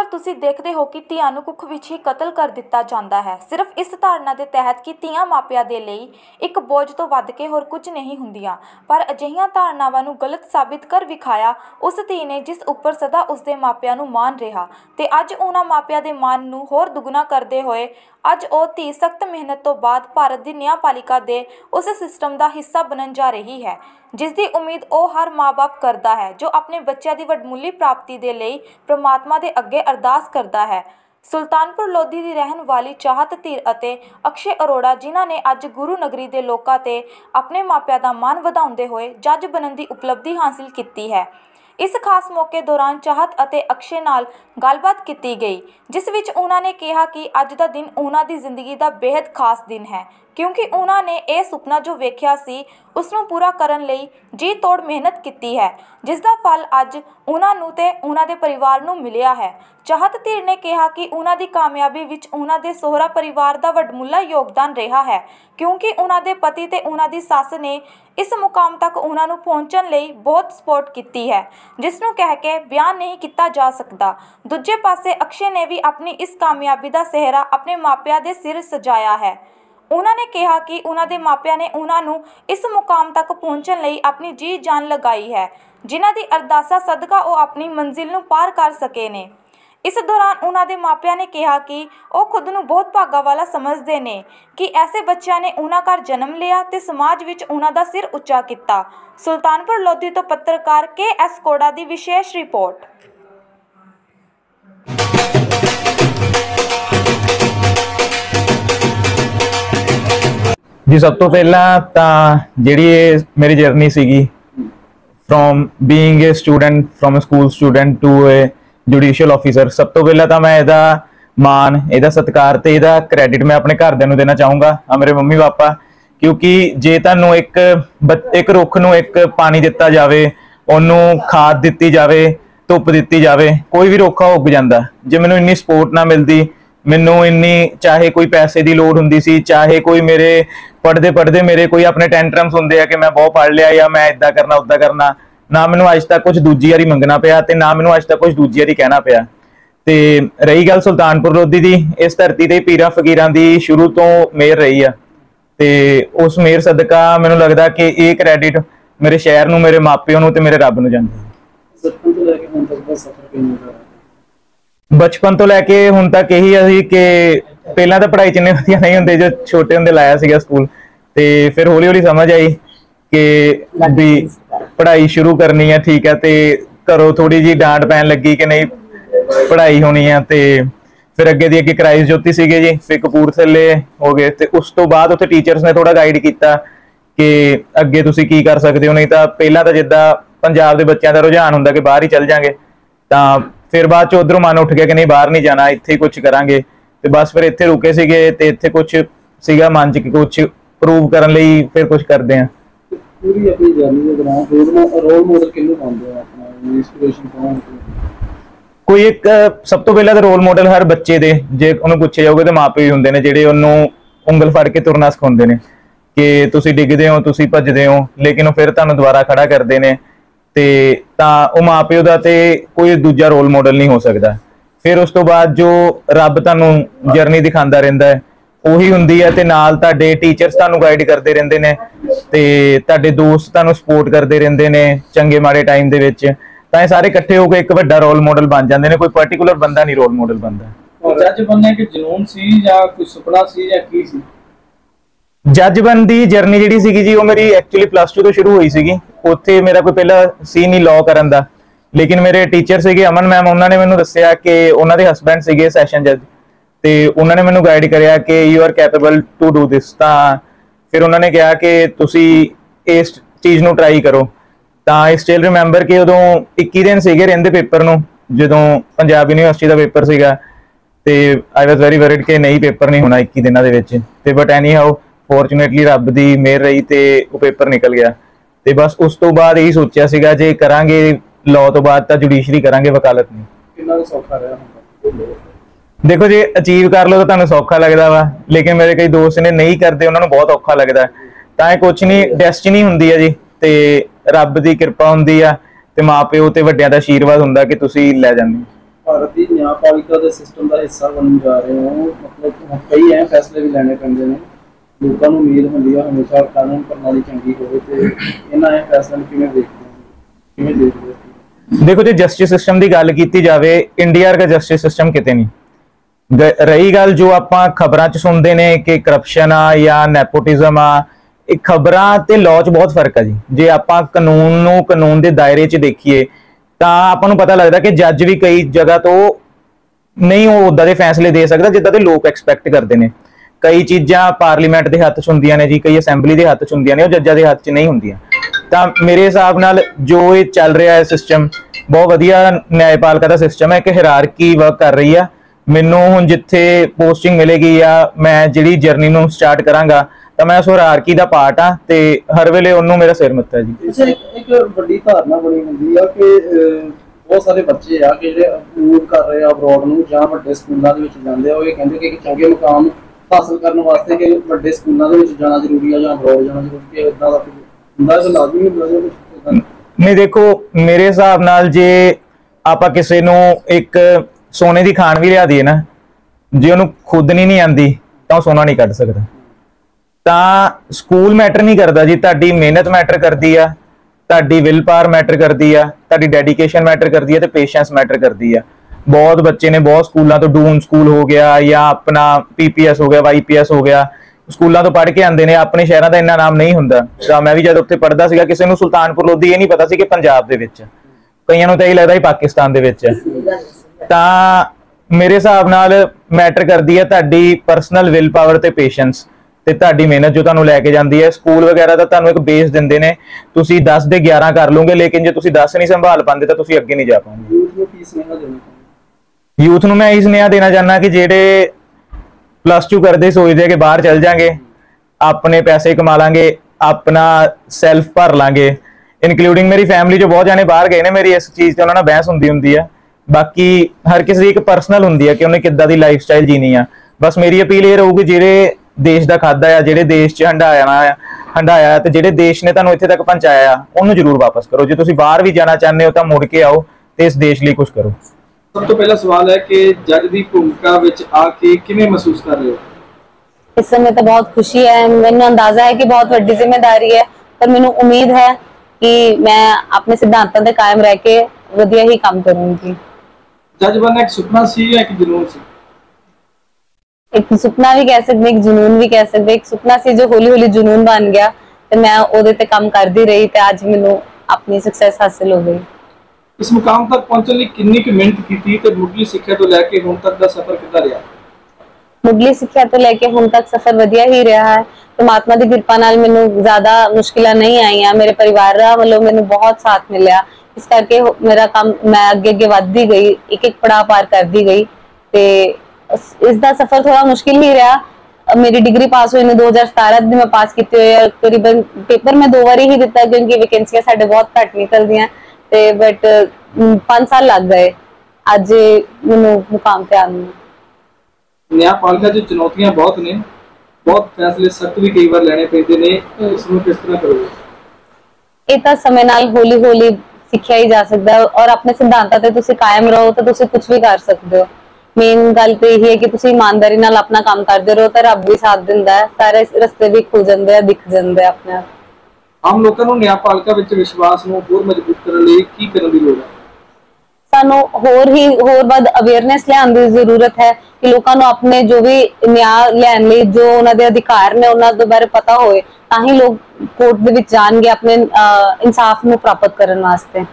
अक्सर तुसी देखते हो कि ਧੀਆਂ ਨੂੰ ਕੁੱਖ ਵਿੱਚ ਹੀ ਕਤਲ ਕਰ ਦਿੱਤਾ ਜਾਂਦਾ ਹੈ सिर्फ इस धारणा के तहत कि ਧੀਆਂ ਮਾਪਿਆਂ ਦੇ ਲਈ एक बोझ तो ਵੱਧ के होर कुछ नहीं ਹੁੰਦੀਆਂ पर ਅਜਿਹੀਆਂ ਧਾਰਨਾਵਾਂ ਨੂੰ गलत साबित कर विखाया उस ਧੀ ने जिस उपर सदा उसके मापिਆਂ ਨੂੰ ਮਾਣ ਰਿਹਾ ਤੇ ਅੱਜ ਉਹਨਾਂ ਮਾਪਿਆਂ ਦੇ ਮਾਣ ਨੂੰ ਹੋਰ ਦੁੱਗਣਾ ਕਰਦੇ ਹੋਏ ਅੱਜ ਉਹ ਧੀ सख्त मेहनत तो बाद भारत की न्यायपालिका के उस सिस्टम का हिस्सा बनन जा रही है जिसकी उम्मीद वो हर माँ बाप करता है जो अपने बच्चों की वडमुली प्राप्ति के लिए परमात्मा के अगे अरदास करता है। सुल्तानपुर लोधी की रहन वाली चाहत धीर अते अक्षय अरोड़ा जिन्हों ने अज गुरु नगरी के लोगों ते अपने मापिया का मान वधाउंदे होए जज बनन की उपलब्धि हासिल की है। इस खास मौके दौरान चाहत अते अक्षय नाल गलबात की गई जिस विच उन्होंने कहा कि अज का दिन उन्हों की जिंदगी का बेहद खास दिन है क्योंकि उन्होंने यह सुपना जो वेख्या सी उसनूं पूरा करन लई जी तोड़ मेहनत की है जिसका फल अज उन्होंने ते उन्हों के परिवार नूं मिलिया है। चाहत धीर ने कहा कि उन्हों की कामयाबी विच उन्हों के सोहरा परिवार का वडमुला योगदान रहा है क्योंकि उन्हों के पति ते उन्हों की सस ने इस मुकाम तक उन्होंने पहुँचने लई बहुत सपोर्ट की है जिसनूं कह के बयान नहीं किया जा सकता। दूजे पासे अक्षय ने भी अपनी इस कामयाबी का सेहरा अपने मापिया के सिर सजाया है। उन्होंने कहा कि उन्होंने मापिया ने उन्होंने इस मुकाम तक पहुँचने लई अपनी जी जान लगाई है जिन्हां दी अरदासा सदका वो अपनी मंजिल नूं पार कर सके ने। इस दौरान उन्होंने मापिया ने कहा कि वो खुद नूं बहुत भागा वाला समझते हैं कि ऐसे बच्चों ने उन्हां घर जन्म लिया तो समाज विच उन्हां दा सिर उच्चा किया। सुल्तानपुर लोधी तो पत्रकार KS कोड़ा की विशेष रिपोर्ट। जी सब तो पहला जी मेरी जर्नी सी from being a student from a school student to a judicial officer, सब तो पहला तो मैं इहदा मान इहदा सत्कार ते इहदा क्रेडिट मैं अपने घरदिआं नूं देना चाहूँगा, मेरे मम्मी पापा। क्योंकि जे तुहानूं एक रुख नूं एक पानी दिता जाए, उन्होंने खाद दी जाए, धुप दी जाए, कोई भी रुख उग जाता। जे मैनूं इन्नी सपोर्ट ना मिलती, मैनू इन्नी चाहे कोई पैसे की लोड़ हुंदी सी, चाहे कोई मेरे पढ़ते मेरे कोई अपने टेंट्रम्स होंदे आ कि मैं बहुत पढ़ लिया या मैं इदा करना उदा करना, ना मैनू अज तक कुछ दूजी बारी मंगना पिया ते ना मैनू अज तक कुछ दूजी बारी कहना पिया। ते रही गल सुल्तानपुर लोधी दी, इस धरती ते पीरां फकीरां दी शुरू तो मेहर रही आ ते उस मेहर सदका मैनू लगदा कि ये क्रेडिट मेरे शहर नूं, मेरे मापिओ नूं ते मेरे रब नूं जांदा। बचपन तो लैके हुण तक यही असी कि पहला तो पढ़ाई च इन्ने वधिया नहीं होंदे, जो छोटे होंदे लाया सीगा स्कूल, ते फिर हौली हौली समझ आई कि भी पढ़ाई शुरू करनी है, ठीक है, ते घरों थोड़ी जी डांट पैन लगी कि नहीं पढ़ाई होनी है। ते फिर अगे दी अगे क्राइस्ट ज्योति सीगे जी, फिर कपूरथले हो गए, ते उस तो बाद उत्थे टीचर्स ने थोड़ा गाइड किया कि अगे तुसीं की कर सकते हो। नहीं तो पहला तो जिद्दां पंजाब के बच्चों का रुझान हुंदा कि बाहर ही चल जाएंगे, तो फिर बाद च उधरों मन उठ गया कि नहीं बाहर नहीं जाना, इत्थे कुछ करांगे, ते बस फिर इत्थे रुके सीगे ते इत्थे कुछ सीगा मन च कि कुछ प्रूव करन लई फिर कुछ करदे आ। पूरी अपनी जर्नी दे दौरान रोल मॉडल किन्नू पाउंदे आ, अपना इंस्पिरेशन कौन? कोई एक सब तो पहला तो रोल मॉडल हर बच्चे दे जे उन्होंने पूछे जाओगे तो माँ-पिओ ही हुंदे ने जिहड़े उन्होंने उंगल फड़ के तुरना सिखाउंदे ने कि तुसीं डिगदे हो, तुसीं भजदे हो, लेकिन वो फिर तुहानूं दुबारा खड़ा करदे ने। ते तां माँ प्यो का तो कोई दूजा रोल मॉडल नहीं हो सकता। फिर उस तो बाद जो रब तुहानूं जर्नी दिखाता रहिंदा है उही हुंदी है, ते नाल तुहाडे टीचर्स तुहानूं गाइड करते रहिंदे ने, ते तुहाडे दोस्त तुहानूं सपोर्ट करते रहिंदे ने चंगे माड़े टाइम दे विच, तां सारे इकट्ठे होकर एक वड्डा रोल मॉडल बन जांदे ने। कोई पर्टिकुलर बंदा नहीं रोल मॉडल बनदा। जज बनने के जुनून सी या कोई सुपना सी या की सी? जज बन की जर्नी जी सी जी वो मेरी एक्चुअली +2 तो शुरू हुई सी। उत्थे मेरा कोई पहला सी नहीं लॉ करन दा, लेकिन मेरे टीचर सीगे अमन मैम, उन्होंने मैनू दस्सिया कि उन्होंने हसबैंड सीगे सैशन जज, ते उन्होंने मैनू गाइड करिया कि you are capable to do this. फिर उन्होंने कहा कि तुसी इस चीज़ नू ट्राई करो। आई स्टिल रिमैंबर कि उदों 21 दिन सीगे रहिंदे पेपर नू, जदों पंजाब यूनीवर्सिटी का पेपर सीगा, ते आई वॉज वेरी वरिड कि नहीं पेपर नहीं होना 21 दिनों के विच, ते बट एनी हाउ फॉर्चुनेटली रब दी मेहर रही ते वो पेपर निकल गया। ते बस उस तो बाद यही सोचा सीगा जे करांगे लॉ तो बाद तो जुडिशरी करांगे, वकालत नहीं। कितना सौखा रहा? देखो जी अचीव कर लो तो तुहानूं सौखा लगता वा, लेकिन मेरे कई दोस्त ने नहीं करते, उन्होंने बहुत औखा लगता है। तां कुछ नहीं, डेस्टिनी हुंदी है जी, ते रब दी कृपा हुंदी आ, ते माँ प्यो ते वड्डियां दा आशीर्वाद हुंदा कि तुसीं लै जांदे। ਭਾਰਤ ਦੀ ਨਿਆਂਪਾਲਿਕਾ ਦੇ ਸਿਸਟਮ ਦਾ ਹਿੱਸਾ ਬਣਨ ਜਾ ਰਹੇ ਹੋ, ਮਤਲਬ ਕਈ ਅਹਿਮ ਫੈਸਲੇ ਵੀ ਲੈਣੇ ਪੈਂਦੇ ਨੇ। ਲੋਕਾਂ ਨੂੰ ਉਮੀਦ ਹੁੰਦੀ ਹੈ ਹਮੇਸ਼ਾ ਕਾਨੂੰਨ ਪ੍ਰਣਾਲੀ ਚੰਗੀ ਹੋਵੇ, ਤੇ ਇਹਨਾਂ ਅਹਿਮ ਫੈਸਲਿਆਂ ਨੂੰ ਕਿਵੇਂ ਦੇਖਦੇ ਹੋ, ਕਿਵੇਂ ਦੇਖਦੇ ਹੋ? ਦੇਖੋ ਜੀ, ਜਸਟਿਸ ਸਿਸਟਮ ਦੀ ਗੱਲ ਕੀਤੀ ਜਾਵੇ, ਇੰਡੀਆ ਵਰਗਾ ਜਸਟਿਸ ਸਿਸਟਮ ਕਿਤੇ ਨਹੀਂ। ਰਹੀ ਗੱਲ ਜੋ ਆਪਾਂ ਖਬਰਾਂ 'ਚ ਸੁਣਦੇ ਨੇ ਕਿ ਕਰਪਸ਼ਨ ਆ ਜਾਂ ਨੈਪੋਟਿਜ਼ਮ ਆ, ਇਹ ਖਬਰਾਂ ਤੇ ਲਾਅ 'ਚ ਬਹੁਤ ਫਰਕ ਆ ਜੀ। ਜੇ ਆਪਾਂ ਕਾਨੂੰਨ ਨੂੰ ਕਾਨੂੰਨ ਦੇ ਦਾਇਰੇ 'ਚ ਦੇਖੀਏ ਤਾਂ ਆਪਾਂ ਨੂੰ ਪਤਾ ਲੱਗਦਾ ਕਿ ਜੱਜ ਵੀ ਕਈ ਜਗ੍ਹਾ ਤੋਂ ਨਹੀਂ ਉਹ ਉਦਾਂ ਦੇ ਫੈਸਲੇ ਦੇ ਸਕਦਾ ਜਿੱਦਾਂ ਦੇ ਲੋਕ ਐਕਸਪੈਕਟ ਕਰਦੇ ਨੇ। ਕਈ ਚੀਜ਼ਾਂ ਪਾਰਲੀਮੈਂਟ ਦੇ ਹੱਥ 'ਚ ਹੁੰਦੀਆਂ ਨੇ ਜੀ, ਕਈ ਅਸੈਂਬਲੀ ਦੇ ਹੱਥ 'ਚ ਹੁੰਦੀਆਂ ਨੇ, ਉਹ ਜੱਜਾਂ ਦੇ ਹੱਥ 'ਚ ਨਹੀਂ ਹੁੰਦੀਆਂ। ਤਾਂ ਮੇਰੇ ਹਿਸਾਬ ਨਾਲ ਜੋ ਇਹ ਚੱਲ ਰਿਹਾ ਹੈ ਸਿਸਟਮ, ਬਹੁਤ ਵਧੀਆ ਨਿਆਂਪਾਲਿਕਾ ਦਾ ਸਿਸਟਮ ਹੈ। ਇੱਕ ਹਾਇਰਾਰਕੀ ਵਰਕ ਕਰ ਰਹੀ ਆ। ਮੈਨੂੰ ਹੁਣ ਜਿੱਥੇ ਪੋਸਟਿੰਗ ਮਿਲੇਗੀ ਜਾਂ ਮੈਂ ਜਿਹੜੀ ਜਰਨੀ ਨੂੰ ਸਟਾਰਟ ਕਰਾਂਗਾ ਤਾਂ ਮੈਂ ਉਸ ਹਾਇਰਾਰਕੀ ਦਾ ਪਾਰਟ ਆ, ਤੇ ਹਰ ਵੇਲੇ ਉਹਨੂੰ ਮੇਰਾ ਸਿਰ ਮੱਥਾ ਜੀ। ਇੱਕ ਵੱਡੀ ਧਾਰਨਾ ਬਣੀ ਹੁੰਦੀ ਆ ਕਿ ਬਹੁਤ ਸਾਰੇ ਬੱਚੇ ਆ ਕਿ ਜਿਹੜੇ ਮੂਵ ਕਰ ਰਹੇ ਆ ਅਬਰੋਡ ਨੂੰ ਜਾਂ ਵੱਡੇ ਸਕੂਲਾਂ ਦੇ ਵਿੱਚ ਜਾਂਦੇ ਆ, ਉਹ ਇਹ ਕਹਿੰਦੇ ਕਿ ਇੱਕ ਚੰਗੇ ਮੁਕਾਮ ਹਾਸਲ ਕਰਨ ਵਾਸਤੇ ਕਿ ਵੱਡੇ ਸਕੂਲਾਂ ਦੇ ਵਿੱਚ ਜਾਣਾ ਜ਼ਰੂਰੀ ਆ ਜਾਂ ਅਬਰੋਡ ਜਾਣਾ ਜ਼ਰੂਰੀ ਹੈ। ਇਦਾਂ ਦਾ ਹੁੰਦਾ ਤਾਂ ਲਾਜ਼ਮੀ ਹੁੰਦਾ ਜਾਂ ਨਹੀਂ? ਦੇਖੋ, ਮੇਰੇ ਹਿਸਾਬ ਨਾਲ ਜੇ ਆਪਾਂ ਕਿਸੇ ਨੂੰ ਇੱਕ ਸੋਨੇ ਦੀ ਖਾਣ ਵੀ ਲਿਆ ਦਈਏ ਨਾ, ਜੇ ਉਹਨੂੰ ਖੁਦ ਨਹੀਂ ਆਂਦੀ ਤਾਂ ਉਹ ਸੋਨਾ ਨਹੀਂ ਕੱਢ ਸਕਦਾ। ਤਾਂ ਸਕੂਲ ਮੈਟਰ ਨਹੀਂ ਕਰਦਾ ਜੀ, ਤੁਹਾਡੀ ਮਿਹਨਤ ਮੈਟਰ ਕਰਦੀ ਆ, ਤੁਹਾਡੀ ਵਿਲ ਪਾਵਰ ਮੈਟਰ ਕਰਦੀ ਆ, ਤੁਹਾਡੀ ਡੈਡੀਕੇਸ਼ਨ ਮੈਟਰ ਕਰਦੀ ਆ, ਤੇ ਪੇਸ਼ੈਂਸ ਮੈਟਰ ਕਰਦੀ ਆ। ਬਹੁਤ ਬੱਚੇ ਨੇ ਬਹੁਤ ਸਕੂਲਾਂ ਤੋਂ, ਡੂਨ ਸਕੂਲ ਹੋ ਗਿਆ ਜਾਂ ਆਪਣਾ PPS ਹੋ ਗਿਆ, YPS ਹੋ ਗਿਆ, ਸਕੂਲਾਂ ਤੋਂ ਪੜ੍ਹ ਕੇ ਆਉਂਦੇ ਨੇ। ਆਪਣੇ ਸ਼ਹਿਰਾਂ ਦਾ ਇੰਨਾ ਨਾਮ ਨਹੀਂ ਹੁੰਦਾ। ਤਾਂ ਮੈਂ ਵੀ ਜਦ ਉੱਥੇ ਪੜ੍ਹਦਾ ਸੀਗਾ, ਕਿਸੇ ਨੂੰ ਸੁਲਤਾਨਪੁਰ ਲੋਧੀ ਇਹ ਨਹੀਂ ਪਤਾ ਸੀ ਕਿ ਪੰਜਾਬ ਦੇ ਵਿੱਚ, ਕਈਆਂ ਨੂੰ ਤਾਂ ਇਹ ਲੱਗਦਾ ਸੀ ਪਾਕਿਸਤਾਨ ਦੇ ਵਿੱਚ। ਤਾਂ ਮੇਰੇ ਹਿਸਾਬ ਨਾਲ ਮੈਟਰ ਕਰਦੀ ਹੈ ਤੁਹਾਡੀ ਪਰਸਨਲ ਵਿਲ ਪਾਵਰ ਤੇ ਪੇਸ਼ੈਂਸ, ਤੇ ਤੁਹਾਡੀ ਮਿਹਨਤ ਜੋ ਤੁਹਾਨੂੰ ਲੈ ਕੇ ਜਾਂਦੀ ਹੈ। ਸਕੂਲ ਵਗੈਰਾ ਦਾ ਤੁਹਾਨੂੰ ਇੱਕ ਬੇਸ ਦਿੰਦੇ ਨੇ, ਤੁਸੀਂ 10 ਦੇ 11 ਕਰ ਲਓਗੇ, ਲੇਕਿਨ ਜੇ ਤੁਸੀਂ 10 ਨਹੀਂ ਸੰਭਾਲ ਪਾਉਂਦੇ ਤਾਂ ਤੁਸੀਂ ਅੱਗੇ ਨਹੀਂ ਜਾ ਪਾਓਗੇ। ਯੂਥ ਨੂੰ ਮੈਂ ਇਹ ਸੁਨੇਹਾ ਦੇਣਾ ਚਾਹੁੰਦਾ ਕਿ ਜਿਹੜੇ +2 ਕਰਦੇ ਸੋਚਦੇ ਆ ਕਿ ਬਾਹਰ ਚੱਲ ਜਾਾਂਗੇ, ਆਪਣੇ ਪੈਸੇ ਕਮਾ ਲਾਂਗੇ, ਆਪਣਾ ਸੈਲਫ ਭਰ ਲਾਂਗੇ, ਇਨਕਲੂਡਿੰਗ ਮੇਰੀ ਫੈਮਿਲੀ ਚੋਂ ਬਹੁਤ ਜਾਣੇ ਬਾਹਰ ਗਏ ਨੇ। ਮੇਰੀ ਇਸ ਚੀਜ਼ ਤੇ ਉਹਨਾਂ ਨਾਲ ਬਹਿਸ ਹੁੰਦੀ ਆ। ਬਾਕੀ ਹਰ ਕਿਸੇ ਦੀ ਇੱਕ ਪਰਸਨਲ ਹੁੰਦੀ ਆ ਕਿ ਉਹਨੇ ਕਿੱਦਾਂ ਦੀ ਲਾਈਫ ਸਟਾਈਲ ਜੀਣੀ ਆ। ਬਸ ਮੇਰੀ ਅਪੀਲ ਇਹ ਰਹੂਗੀ, ਜਿਹੜੇ ਦੇਸ਼ ਦਾ ਖਾਦਾ ਆ, ਜਿਹੜੇ ਦੇਸ਼ 'ਚ ਹੰਡਾਇਆ ਤੇ ਜਿਹੜੇ ਦੇਸ਼ ਨੇ ਤੁਹਾਨੂੰ ਇੱਥੇ ਤੱਕ ਪਹੁੰਚਾਇਆ, ਉਹਨੂੰ ਜ਼ਰੂਰ ਵਾਪਸ ਕਰੋ। ਜੇ ਤੁਸੀਂ ਬਾਹਰ ਵੀ ਜਾਣਾ ਚਾਹੁੰਦੇ ਹੋ ਤਾਂ ਮੁੜ ਕੇ ਆਓ ਤੇ ਇਸ ਦੇਸ਼ ਲਈ ਕੁਝ ਕਰੋ। ਸਭ ਤੋਂ ਪਹਿਲਾ ਸਵਾਲ ਹੈ ਕਿ ਜੱਜ ਦੀ ਭੂਮਿਕਾ ਵਿੱਚ ਆ ਕੇ ਕਿਵੇਂ ਮਹਿਸੂਸ ਕਰ ਰਹੇ ਹੋ? इस समय तो बहुत खुशी है, मैंने अंदाजा है कि बहुत बड़ी जिम्मेदारी है, पर मैंने उम्मीद है कि मैं अपने सिद्धांतों पे कायम रह के वधिया ही काम करूंगी। जज बनना एक सुपना सी या एक जुनून सी? एक सुपना भी कह सकते, एक जुनून भी कह सकते। एक सुपना सी जो हौली हौली जुनून बन गया, तो मैं ओदे ते काम करती रही ते आज मैनू अपनी सक्सेस हासिल हो गई। इस मुकाम तक पहुंचने ਲਈ ਕਿੰਨੀ ਕੁ ਮਿਹਨਤ ਕੀਤੀ ਤੇ ਮੁੱਢਲੀ ਸਿੱਖਿਆ ਤੋਂ ਲੈ ਕੇ ਹੁਣ ਤੱਕ ਦਾ ਸਫ਼ਰ ਕਿੱਦਾਂ ਰਿਹਾ? ਮੁੱਢਲੀ ਸਿੱਖਿਆ ਤੋਂ ਲੈ ਕੇ ਹੁਣ ਤੱਕ ਸਫ਼ਰ ਵਧੀਆ ਹੀ ਰਿਹਾ ਹੈ। ਪਰਮਾਤਮਾ ਦੀ ਕਿਰਪਾ ਨਾਲ ਮੈਨੂੰ ਜ਼ਿਆਦਾ ਮੁਸ਼ਕਿਲਾਂ ਨਹੀਂ ਆਈਆਂ। ਮੇਰੇ ਪਰਿਵਾਰ ਵੱਲੋਂ ਮੈਨੂੰ ਬਹੁਤ ਸਾਥ ਮਿਲਿਆ, ਇਸ ਕਰਕੇ ਮੇਰਾ ਕੰਮ ਮੈਂ ਅੱਗੇ ਵੱਧਦੀ ਗਈ, ਇੱਕ ਇੱਕ ਪੜਾਅ ਪਾਰ ਕਰਦੀ ਗਈ ਤੇ ਇਸ ਦਾ ਸਫ਼ਰ ਥੋੜਾ ਮੁਸ਼ਕਿਲ ਹੀ ਰਿਹਾ। ਮੇਰੀ ਡਿਗਰੀ ਪਾਸ ਹੋਈ ਨੂੰ 2017 ਦੀ ਮੈਂ ਪਾਸ ਕੀਤੀ ਹੋਈ ਹੈ। ਤਕਰੀਬਨ ਪੇਪਰ ਮੈਂ 2 ਵਾਰੀ ਹੀ ਦਿੱਤਾ ਕਿਉਂਕਿ ਵੈਕੈਂਸੀਆਂ ਸਾਡੇ ਬਹੁਤ ਘੱਟ ਨਿਕਲਦੀਆਂ ਤੇ ਬਟ 5 ਸਾਲ ਲੱਗ ਗਏ ਅੱਜ ਮੈਨੂੰ ਮੁਕਾਮ ਤੇ ਆਉਣ ਨੂੰ। ਨਿਆਂਪਾਲਿਕਾ 'ਚ ਚੁਣੌਤੀਆਂ ਬਹੁਤ ਨੇ, ਬਹੁਤ ਫੈਸਲੇ ਸਖਤ ਵੀ ਕਈ ਵਾਰ ਲੈਣੇ ਪੈਂਦੇ ਨੇ, ਇਸ ਨੂੰ ਕਿਸ ਤਰ੍ਹਾਂ ਕਰੋਗੇ? ਇਹ ਤਾਂ ਸਮੇਂ ਨਾਲ ਹੌਲੀ ਹੌਲੀ ਸਿੱਖਿਆ ਹੀ ਜਾ ਸਕਦਾ ਹੈ ਔਰ ਆਪਣੇ ਸਿਧਾਂਤਾਂ ਤੇ ਤੁਸੀਂ ਕਾਇਮ ਰਹੋ ਤਾਂ ਤੁਸੀਂ ਕੁਝ ਵੀ ਕਰ ਸਕਦੇ ਹੋ। ਮੇਨ ਗੱਲ ਤੇ ਇਹ ਹੈ ਕਿ ਤੁਸੀਂ ਇਮਾਨਦਾਰੀ ਨਾਲ ਆਪਣਾ ਕੰਮ ਕਰਦੇ ਰਹੋ ਤਾਂ ਰੱਬ ਵੀ ਸਾਥ ਦਿੰਦਾ ਹੈ, ਸਾਰੇ ਰਸਤੇ ਵੀ ਖੁੱਲ ਜਾਂਦੇ ਆ, ਦਿਖ ਜਾਂਦੇ ਆਪਣੇ ਆਪ। ਆਮ ਲੋਕਾਂ ਨੂੰ ਨਿਆਂਪਾਲਿਕਾ ਵਿੱਚ ਵਿਸ਼ਵਾਸ ਨੂੰ ਹੋਰ ਮਜ਼ਬੂਤ ਕਰਨ ਲਈ ਕੀ ਕਰਨ ਦੀ ਲੋੜ ਹੈ? ਸਾਨੂੰ ਹੋਰ ਵੱਧ ਅਵੇਅਰਨੈਸ ਲਿਆਉਣ ਦੀ ਜ਼ਰੂਰਤ ਹੈ ਕਿ ਲੋਕਾਂ ਨੂੰ ਆਪਣੇ ਜੋ ਵੀ ਨਿਆਂ ਲੈਣ ਲਈ ਜੋ ਉਹਨਾਂ ਦੇ ਅਧਿਕਾਰ ਨੇ ਉਹਨਾਂ ਦੇ ਬਾਰੇ ਪਤਾ ਹੋਵੇ, ਤਾਂ ਹੀ ਲੋਕ ਕੋਰਟ ਦੇ ਵਿੱਚ ਜਾਣਗੇ ਆਪਣੇ ਇਨਸਾਫ ਨੂੰ ਪ੍ਰਾਪਤ ਕਰਨ ਵਾਸਤੇ।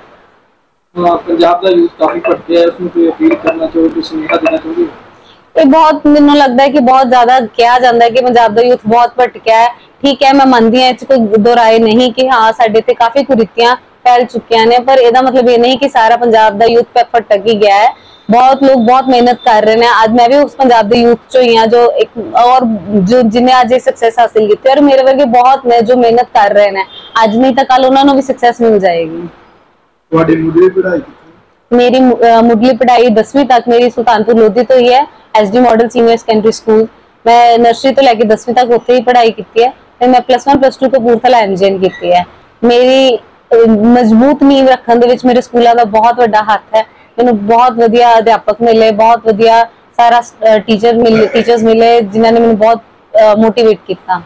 ਪੰਜਾਬ ਦਾ ਯੂਥ ਕਾਫੀ ਭਟਕਿਆ ਹੈ, ਉਸ ਨੂੰ ਕੋਈ ਅਪੀਲ ਕਰਨਾ ਚਾਹੋ, ਕੋਈ ਸੁਨੇਹਾ ਦੇਣਾ ਚਾਹੋਗੇ? ਇਹ ਬਹੁਤ ਮੈਨੂੰ ਲੱਗਦਾ ਹੈ ਕਿ ਬਹੁਤ ਜ਼ਿਆਦਾ ਕਿਹਾ ਜਾਂਦਾ ਹੈ ਕਿ ਪੰਜਾਬ ਦਾ ਯੂਥ ਬਹੁਤ ਭਟਕਿਆ ਹੈ। ਠੀਕ ਹੈ, ਮੈਂ ਮੰਨਦੀ ਹਾਂ, ਇਹ 'ਚ ਕੋਈ ਦੋ ਰਾਏ ਨਹੀਂ ਕਿ ਹਾਂ ਸਾਡੇ ਤੇ ਕਾਫੀ ਕੁਰੀਤੀਆਂ फैल चुकिया ने, पर एदा मतलब ये नहीं कि सारा पंजाब दा यूथ पे भटक ही गया है। बहुत लोग बहुत मेहनत कर रहे हैं। आज मैं भी उस पंजाब दे यूथ चो ही हां जो एक और जो जिन्हें आज ये सक्सेस हासिल की और मेरे वर्गे बहुत ने जो मेहनत कर रहे हैं, आज नहीं तो कल उन्होंने भी सक्सेस मिल जाएगी। ਤੁਹਾਡੀ ਮੁੱਢਲੀ ਪੜ੍ਹਾਈ? मेरी मुढली पढ़ाई 10वीं तक मेरी सुल्तानपुर लोधी तो ही है, SD model senior secondary school. मैं नर्सरी तो लैके 10वीं तक उत्थे ही पढ़ाई की है। फिर मैं +1 +2 कपूरथला MGN की है। मेरी मजबूत नींव रखने दे विच मेरे स्कूलों का बहुत बड़ा हथ है। मैंने बहुत वधिया अध्यापक मिले, बहुत वधिया सारा टीचर्स मिले जिन्होंने मैंने बहुत मोटिवेट किया।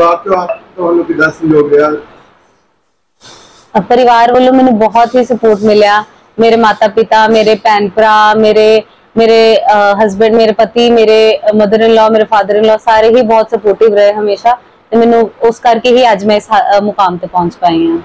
परिवार वालों मैंने बहुत ही सपोर्ट मिला, मेरे माता पिता, मेरे भैन भरा, मेरे हस्बैंड, मेरे पति, मेरे मदर इन लॉ, मेरे फादर इन लॉ सारे ही बहुत सपोर्टिव रहे हमेशा। तो मैंने उस करके ही आज मैं इस मुकाम पे पहुंच पाई हूं।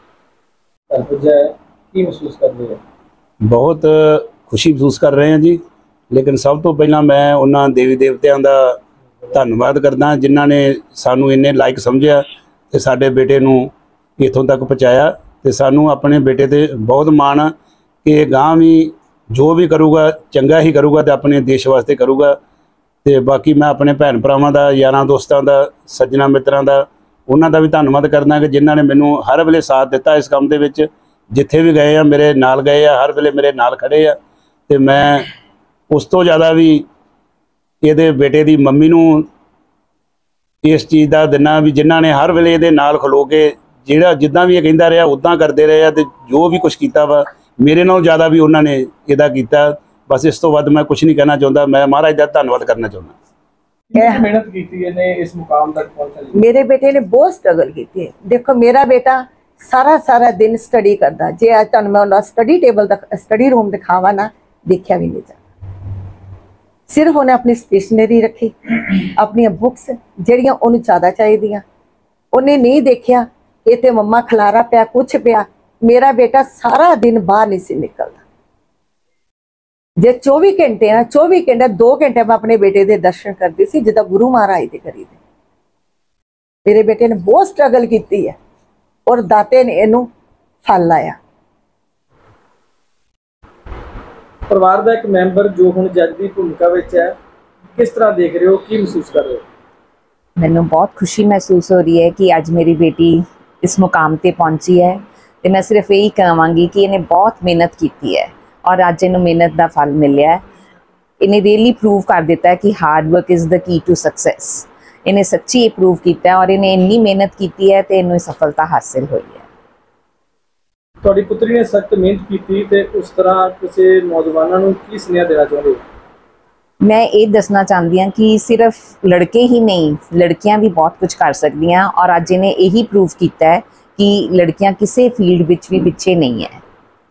बहुत खुशी महसूस कर रहे हैं जी, लेकिन सब तो पहला मैं उन्होंने देवी देवतियां का धन्यवाद करदा जिन्हों ने सानू इन्ने लायक समझिया ते साडे बेटे नू इत्थों तक पहुँचाया। तो सानू अपने बेटे ते बहुत माण आ कि गांव भी जो भी करूँगा चंगा ही करूँगा तो अपने देश वास्ते करूँगा। तो बाकी मैं अपने भैन भरावां दा, यारां दोस्तां दा, सज्जनां मित्रां दा, उन्हां दा भी धन्नवाद करदा कि जिन्हां ने मैनू हर वेले साथ दिता इस काम दे विच। जिथे भी गए आ मेरे नाल गए आ, हर वेले मेरे नाल खड़े आ। तो मैं उस तो ज़्यादा भी ये बेटे की मम्मी नू इस चीज़ का दिना भी जिन्हां ने हर वेले ये नाल खलो के जिहड़ा जिद्दां भी कहंदा रहा उद्दां करते रहे ते जो भी कुछ कीता वा मेरे नालों ज़्यादा भी उन्होंने इहदा कीता। बस इस तो वध मैं कुछ नहीं कहना चाहता, मैं महाराज का धन्नवाद करना चाहता। मेहनत की ने इस मुकाम तक पहुंचने? मेरे बेटे ने बहुत स्ट्रगल की है। देखो मेरा बेटा सारा दिन स्टडी करता, जे अज तुहानू मैं स्टडी टेबल स्टडी रूम दिखावा ना, देखा भी नहीं जाता। सिर्फ उन्हें अपनी स्टेशनरी रखी, अपनी बुक्स जड़ियां उन्हें ज़्यादा चाहिए, उन्हें नहीं देखा ये तो मम्मा खलारा पिया कुछ पिया। मेरा बेटा सारा दिन बाहर नहीं सी निकलता। जे 24 घंटे ना 24 घंटे 2 घंटे मैं अपने बेटे के दर्शन करती सी जिदा गुरु महाराज दे करी दे। मेरे बेटे ने बहुत स्ट्रगल की है और दाते ने इनू फल लाया। परिवार का एक मैंबर जो हुण जज की भूमिका विच है, किस तरह देख रहे हो, की महसूस कर रहे हो? मैनू बहुत खुशी महसूस हो रही है कि अज मेरी बेटी इस मुकाम ते पहुंची है। तो मैं सिर्फ यही कहांगी कि इन्हें बहुत मेहनत की है और अज इन्हें मेहनत का फल मिले है। इन्हें रियली प्रूव कर दिता है कि hard work is the key to success. इन्हें सच्ची प्रूव किया और इन्हें इन्नी मेहनत की है तो इन्हें सफलता हासिल हुई है। तुहाडी पुत्री ने सख्त मेहनत की ते उस तरह किसी नौजवानों को की सुनेहा देना चाहते हो? मैं ये दसना चाहती हाँ कि सिर्फ लड़के ही नहीं, लड़कियां भी बहुत कुछ कर सकती हैं और अज इन्हें यही प्रूव किया है कि लड़कियां किसी फील्ड विच भी पिछे नहीं है।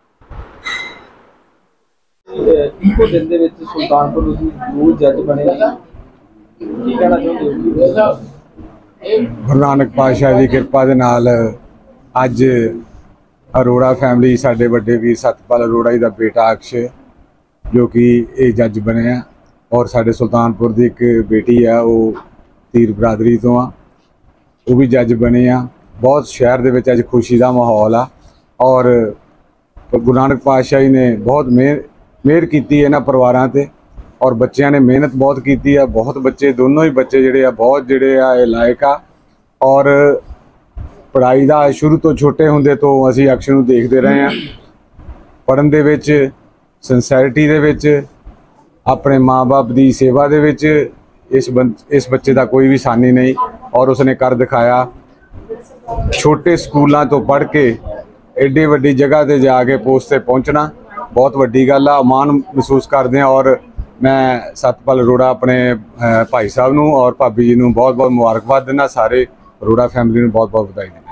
इको दिन दे विच सुल्तानपुर दो जज बने, की कहना चाहते हो? गुरु नानक पातशाह की कृपा दे नाल अज अरोड़ा फैमिली साडे वड्डे वीर सतपाल अरोड़ा जी का बेटा अक्षय जो कि ये जज बने हैं और साडे सुल्तानपुर की एक बेटी है वो तीर बरादरी तो आ, वो भी जज बने आ। बहुत शहर दे विच अज खुशी का माहौल आ और गुरु नानक पातशाह जी ने बहुत मेहर की इन्हां परिवारां ते और बच्चों ने मेहनत बहुत की है। बहुत बच्चे दोनों ही बच्चे जिहड़े आ बहुत जिहड़े आ लायक आ और पढ़ाई का शुरू तो छोटे होंदे तो असीं अक्षय नूं देखते रहे हैं पढ़न दे विच, सिंसैरिटी दे विच, अपने माँ बाप की सेवा दे विच। इस बच्चे का कोई भी सानी नहीं और उसने कर दिखाया। छोटे स्कूलों तो पढ़ के एड्डी वड्डी जगह ते जाके पोस्ट से पहुँचना बहुत वड्डी गल आ, माण महसूस करते हैं। और मैं सतपाल अरोड़ा अपने भाई साहब नूं और भाभी जी नूं बहुत बहुत मुबारकबाद देना, सारे अरोड़ा फैमिली नूं बहुत बहुत बधाई देना।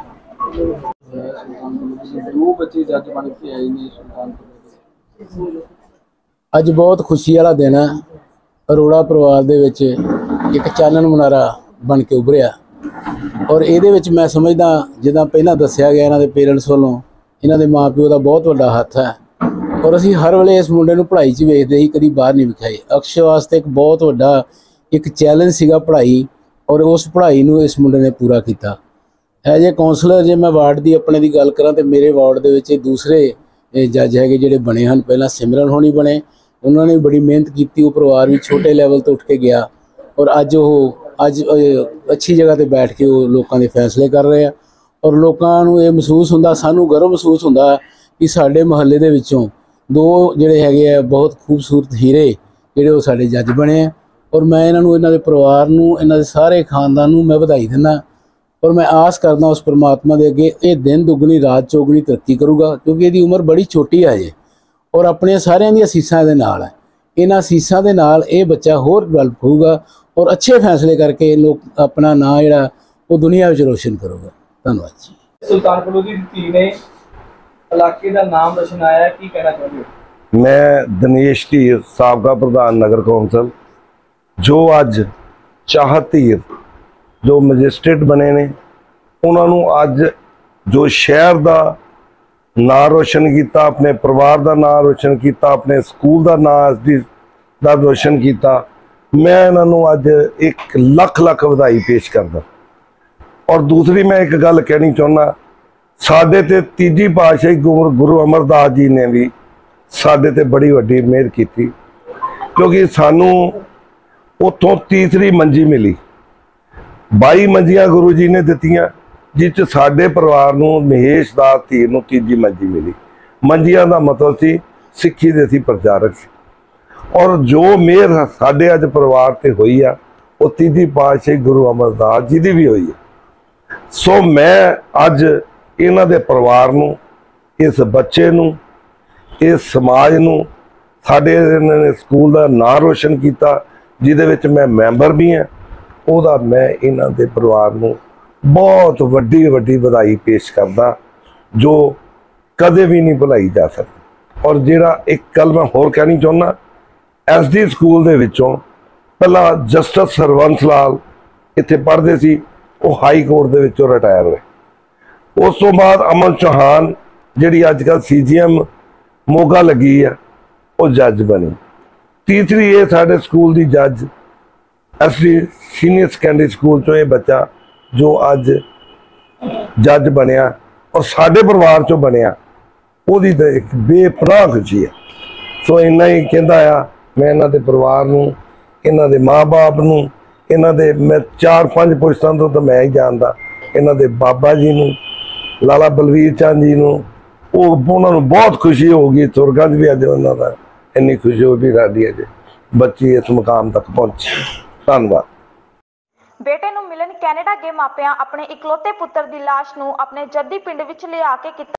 दो बच्चे जज बन के आए ने सुल्तानपुर। अज बहुत खुशी वाला दिन है। अरोड़ा परिवार दे विच एक चानन मुनारा बन के उभरिया और ये मैं समझदा जिदा पहला दसिया गया इन्हां दे पेरेंट्स वालों इन्हां दे माँ प्यो का बहुत वड्डा हत्थ है और असीं हर वेले इस मुंडे नूं पढ़ाई च वेखदे ही, कभी बाहर नहीं विखाई। अक्षय वास्ते एक बहुत वड्डा एक चैलेंज सीगा पढ़ाई और उस पढ़ाई नूं इस मुंडे ने पूरा किया। एज ए काउंसलर जे मैं वार्ड की अपने की गल करा तो मेरे वार्ड दे विच दूसरे जज है जिहड़े बने हैं। पहला सिमरन होनी बने, उन्होंने भी बड़ी मेहनत की, वो परिवार भी छोटे लैवल तो उठ के गया और अज अच्छी जगह पर बैठ के वो लोगों के फैसले कर रहे हैं और लोगों ये महसूस होंदा, सानू गर्व महसूस होंदा कि साडे महल्ले दे विचों दो जिहड़े हैगे आ बहुत खूबसूरत हीरे जिहड़े वो साडे जज बने हैं और मैं इन्हां दे परिवार नूं, इन्हां दे सारे खानदान नूं मैं वधाई दिंदा और मैं आस करदा उस परमात्मा दे अगे ये दिन दुगनी रात चौगनी तरक्की करूगा क्योंकि इसकी उम्र बड़ी छोटी है अजे ਔਰ ਆਪਣੀਆਂ ਸਾਰਿਆਂ ਦੀਆਂ ਅਸੀਸਾਂ ਦੇ ਨਾਲ ਹੈ। ਇਹਨਾਂ ਅਸੀਸਾਂ ਦੇ ਨਾਲ ਇਹ ਬੱਚਾ ਹੋਰ ਡਿਵੈਲਪ ਹੋਊਗਾ ਔਰ ਅੱਛੇ ਫੈਸਲੇ ਕਰਕੇ ਲੋਕ ਆਪਣਾ ਨਾਂ ਜਿਹੜਾ ਉਹ ਦੁਨੀਆ ਵਿੱਚ ਰੋਸ਼ਨ ਕਰੂਗਾ। ਧੰਨਵਾਦ ਜੀ। ਸੁਲਤਾਨਪੁਰ ਲੋਧੀ ਦੀ ਧੀ ਨੇ ਇਲਾਕੇ ਦਾ ਨਾਮ ਰੋਸ਼ਨ ਆਇਆ, ਕੀ ਕਹਿਣਾ ਚਾਹੁੰਦੇ ਹੋ? ਮੈਂ ਦਿਨੇਸ਼ ਢੀਰ, ਸਾਬਕਾ ਪ੍ਰਧਾਨ ਨਗਰ ਕੌਂਸਲ, ਜੋ ਅੱਜ ਚਾਹਤ ਢੀਰ ਜੋ ਮੈਜਿਸਟ੍ਰੇਟ ਬਣੇ ਨੇ, ਉਹਨਾਂ ਨੂੰ ਅੱਜ ਜੋ ਸ਼ਹਿਰ ਦਾ ਨਾਂ ਰੋਸ਼ਨ ਕੀਤਾ, ਆਪਣੇ ਪਰਿਵਾਰ ਦਾ ਨਾਂ ਰੋਸ਼ਨ ਕੀਤਾ, ਆਪਣੇ ਸਕੂਲ ਦਾ ਨਾਂ ਦਾ ਰੋਸ਼ਨ ਕੀਤਾ, ਮੈਂ ਇਹਨਾਂ ਨੂੰ ਅੱਜ 1 ਲੱਖ ਲੱਖ ਵਧਾਈ ਪੇਸ਼ ਕਰਦਾ। ਔਰ ਦੂਸਰੀ ਮੈਂ ਇੱਕ ਗੱਲ ਕਹਿਣੀ ਚਾਹੁੰਦਾ, ਸਾਡੇ ਤੇ ਤੀਜੀ ਪਾਤਸ਼ਾਹੀ ਗੁਰੂ ਅਮਰਦਾਸ ਜੀ ਨੇ ਵੀ ਸਾਡੇ ਤੇ ਬੜੀ ਵੱਡੀ ਮਿਹਰ ਕੀਤੀ, ਕਿਉਂਕਿ ਸਾਨੂੰ ਉੱਥੋਂ ਤੀਸਰੀ ਮੰਜੀ ਮਿਲੀ। 22 ਮੰਜੀਆਂ ਗੁਰੂ ਜੀ ਨੇ ਦਿੱਤੀਆਂ, ਜਿਸ 'ਚ ਸਾਡੇ ਪਰਿਵਾਰ ਨੂੰ ਮਹੇਸ਼ ਦਾਸ ਧੀਰ ਨੂੰ ਤੀਜੀ ਮੰਜੀ ਮਿਲੀ। ਮੰਜੀਆਂ ਦਾ ਮਤਲਬ ਸੀ ਸਿੱਖੀ ਦੇ ਅਸੀਂ ਪ੍ਰਚਾਰਕ ਸੀ, ਔਰ ਜੋ ਮਿਹਰ ਸਾਡੇ ਅੱਜ ਪਰਿਵਾਰ ਤੇ ਹੋਈ ਆ, ਉਹ ਤੀਜੀ ਪਾਤਸ਼ਾਹੀ ਗੁਰੂ ਅਮਰਦਾਸ ਜੀ ਦੀ ਵੀ ਹੋਈ ਹੈ। ਸੋ ਮੈਂ ਅੱਜ ਇਹਨਾਂ ਦੇ ਪਰਿਵਾਰ ਨੂੰ, ਇਸ ਬੱਚੇ ਨੂੰ, ਇਸ ਸਮਾਜ ਨੂੰ, ਸਾਡੇ ਇਹਨਾਂ ਨੇ ਸਕੂਲ ਦਾ ਨਾਂ ਰੋਸ਼ਨ ਕੀਤਾ, ਜਿਹਦੇ ਵਿੱਚ ਮੈਂ ਮੈਂਬਰ ਵੀ ਹਾਂ, ਉਹਦਾ ਮੈਂ ਇਹਨਾਂ ਦੇ ਪਰਿਵਾਰ ਨੂੰ ਬਹੁਤ ਵੱਡੀ ਵੱਡੀ ਵਧਾਈ ਪੇਸ਼ ਕਰਦਾ, ਜੋ ਕਦੇ ਵੀ ਨਹੀਂ ਭੁਲਾਈ ਜਾ ਸਕਦੀ। ਔਰ ਜਿਹੜਾ ਇੱਕ ਗੱਲ ਮੈਂ ਹੋਰ ਕਹਿਣੀ ਚਾਹੁੰਦਾ, SD ਸਕੂਲ ਦੇ ਵਿੱਚੋਂ ਪਹਿਲਾਂ ਜਸਟਿਸ ਸਰਵੰਸ ਲਾਲ ਇੱਥੇ ਪੜ੍ਹਦੇ ਸੀ, ਉਹ ਹਾਈ ਕੋਰਟ ਦੇ ਵਿੱਚੋਂ ਰਿਟਾਇਰ ਹੋਏ। ਉਸ ਤੋਂ ਬਾਅਦ ਅਮਨ ਚੌਹਾਨ, ਜਿਹੜੀ ਅੱਜ ਕੱਲ੍ਹ CGM ਮੋਗਾ ਲੱਗੀ ਆ, ਉਹ ਜੱਜ ਬਣੀ। ਤੀਸਰੀ ਇਹ ਸਾਡੇ ਸਕੂਲ ਦੀ ਜੱਜ, SD ਸੀਨੀਅਰ ਸੈਕੰਡਰੀ ਸਕੂਲ ਚੋਂ ਇਹ ਬੱਚਾ ਜੋ ਅੱਜ ਜੱਜ ਬਣਿਆ ਔਰ ਸਾਡੇ ਪਰਿਵਾਰ ਚੋਂ ਬਣਿਆ, ਉਹਦੀ ਤਾਂ ਇੱਕ ਬੇਪਨਾਹ ਖੁਸ਼ੀ ਹੈ। ਸੋ ਇੰਨਾ ਹੀ ਕਹਿੰਦਾ ਆ ਮੈਂ ਇਹਨਾਂ ਦੇ ਪਰਿਵਾਰ ਨੂੰ, ਇਹਨਾਂ ਦੇ ਮਾਂ-ਬਾਪ ਨੂੰ, ਇਹਨਾਂ ਦੇ ਮੈਂ 4-5 ਪੁਸ਼ਤਾਂ ਤੋਂ ਤਾਂ ਮੈਂ ਹੀ ਜਾਣਦਾ, ਇਹਨਾਂ ਦੇ ਬਾਬਾ ਜੀ ਨੂੰ, ਲਾਲਾ ਬਲਵੀਰ ਚੰਦ ਜੀ ਨੂੰ, ਉਹਨਾਂ ਨੂੰ ਬਹੁਤ ਖੁਸ਼ੀ ਹੋਊਗੀ। ਸੁਰਗਾਂ 'ਚ ਵੀ ਅੱਜ ਉਹਨਾਂ ਦਾ ਇੰਨੀ ਖੁਸ਼ੀ ਹੋ ਵੀ ਸਾਡੀ ਅੱਜ ਬੱਚੀ ਇਸ ਮੁਕਾਮ ਤੱਕ ਪਹੁੰਚੀ। ਧੰਨਵਾਦ। ਬੇਟੇ ਨੂੰ ਮਿਲਣ ਕੈਨੇਡਾ ਗਏ ਮਾਪਿਆਂ ਆਪਣੇ ਇਕਲੌਤੇ ਪੁੱਤਰ ਦੀ ਲਾਸ਼ ਨੂੰ ਆਪਣੇ ਜੱਦੀ ਪਿੰਡ ਵਿੱਚ ਲਿਆ ਕੇ ਕੀਤਾ